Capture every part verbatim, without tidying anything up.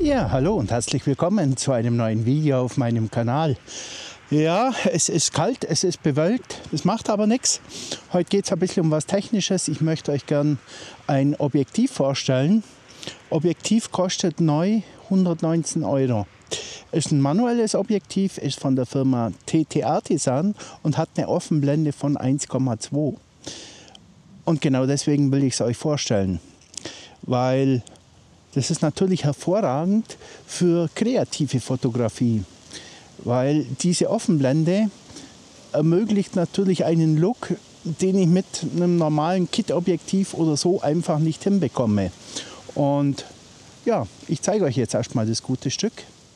Ja, hallo und herzlich willkommen zu einem neuen Video auf meinem Kanal. Ja, es ist kalt, es ist bewölkt, das macht aber nichts. Heute geht es ein bisschen um was Technisches. Ich möchte euch gern ein Objektiv vorstellen. Objektiv kostet neu hundertneunzehn Euro. Ist ein manuelles Objektiv, ist von der Firma T T Artisan und hat eine Offenblende von eins Komma zwei. Und genau deswegen will ich es euch vorstellen, weil das ist natürlich hervorragend für kreative Fotografie, weil diese Offenblende ermöglicht natürlich einen Look, den ich mit einem normalen Kit-Objektiv oder so einfach nicht hinbekomme. Und ja, ich zeige euch jetzt erstmal das gute Stück.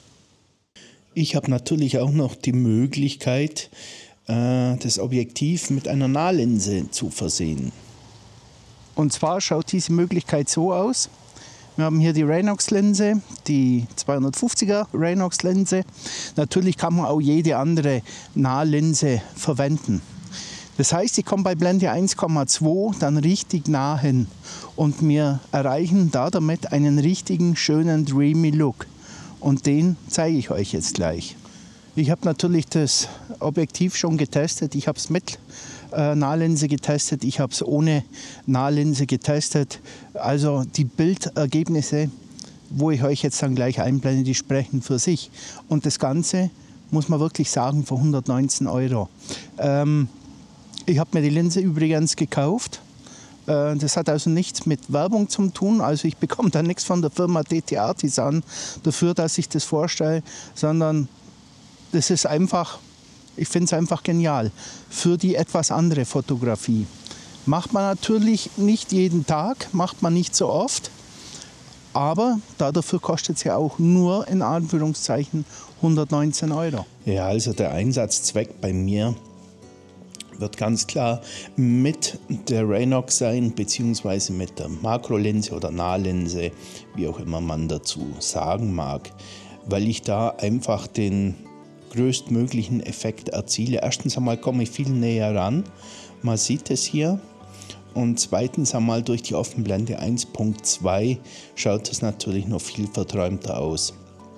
Ich habe natürlich auch noch die Möglichkeit, äh, das Objektiv mit einer Nahlinse zu versehen. Und zwar schaut diese Möglichkeit so aus. Wir haben hier die Raynox-Linse, die zweihundertfünfziger Raynox-Linse. Natürlich kann man auch jede andere Nahlinse verwenden. Das heißt, ich komme bei Blende eins Komma zwei dann richtig nah hin und wir erreichen da damit einen richtigen schönen dreamy Look. Und den zeige ich euch jetzt gleich. Ich habe natürlich das Objektiv schon getestet. Ich habe es mit äh, Nahlinse getestet, ich habe es ohne Nahlinse getestet. Also die Bildergebnisse, wo ich euch jetzt dann gleich einblende, die sprechen für sich. Und das Ganze, muss man wirklich sagen, für hundertneunzehn Euro. Ähm, ich habe mir die Linse übrigens gekauft. Äh, das hat also nichts mit Werbung zu tun. Also ich bekomme da nichts von der Firma T T Artisan dafür, dass ich das vorstelle, sondern das ist einfach, ich finde es einfach genial, für die etwas andere Fotografie. Macht man natürlich nicht jeden Tag, macht man nicht so oft, aber dafür kostet es ja auch nur in Anführungszeichen hundertneunzehn Euro. Ja, also der Einsatzzweck bei mir wird ganz klar mit der Raynox sein, beziehungsweise mit der Makrolinse oder Nahlinse, wie auch immer man dazu sagen mag, weil ich da einfach den größtmöglichen Effekt erziele. Erstens einmal komme ich viel näher ran, man sieht es hier, und zweitens einmal durch die Offenblende eins Komma zwei schaut es natürlich noch viel verträumter aus.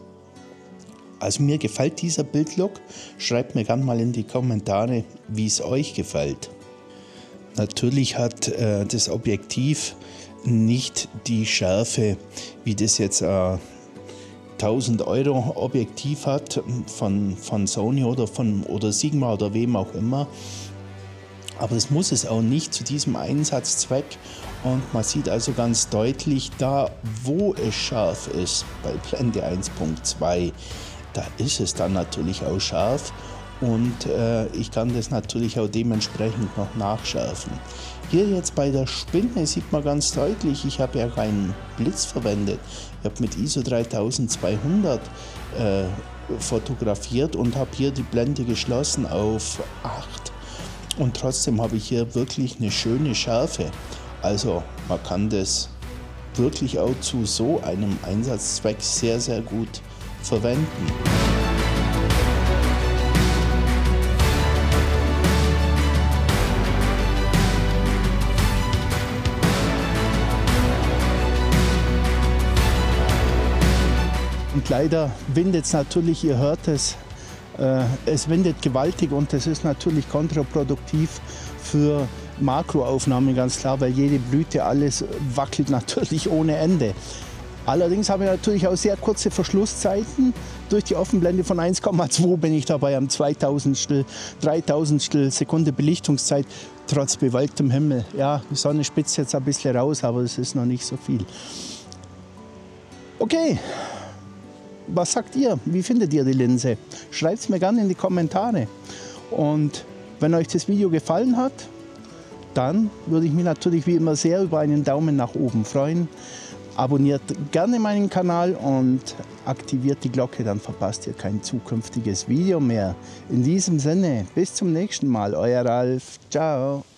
Also mir gefällt dieser Bildlook, schreibt mir gerne mal in die Kommentare, wie es euch gefällt. Natürlich hat äh, das Objektiv nicht die Schärfe, wie das jetzt äh, tausend Euro Objektiv hat von, von Sony oder, von, oder Sigma oder wem auch immer. Aber das muss es auch nicht zu diesem Einsatzzweck. Und man sieht also ganz deutlich, da wo es scharf ist, bei Blende eins Komma zwei, da ist es dann natürlich auch scharf. Und äh, ich kann das natürlich auch dementsprechend noch nachschärfen. Hier jetzt bei der Spinne sieht man ganz deutlich, ich habe ja keinen Blitz verwendet. Ich habe mit I S O dreitausendzweihundert äh, fotografiert und habe hier die Blende geschlossen auf acht. Und trotzdem habe ich hier wirklich eine schöne Schärfe. Also man kann das wirklich auch zu so einem Einsatzzweck sehr, sehr gut verwenden. Und leider windet es natürlich, ihr hört es, äh, es windet gewaltig und das ist natürlich kontraproduktiv für Makroaufnahmen, ganz klar, weil jede Blüte, alles wackelt natürlich ohne Ende. Allerdings habe ich natürlich auch sehr kurze Verschlusszeiten. Durch die Offenblende von eins Komma zwei bin ich dabei am zweitausendstel, dreitausendstel Sekunde Belichtungszeit, trotz bewölktem Himmel. Ja, die Sonne spitzt jetzt ein bisschen raus, aber es ist noch nicht so viel. Okay. Was sagt ihr? Wie findet ihr die Linse? Schreibt es mir gerne in die Kommentare. Und wenn euch das Video gefallen hat, dann würde ich mich natürlich wie immer sehr über einen Daumen nach oben freuen. Abonniert gerne meinen Kanal und aktiviert die Glocke, dann verpasst ihr kein zukünftiges Video mehr. In diesem Sinne, bis zum nächsten Mal, euer Ralf. Ciao.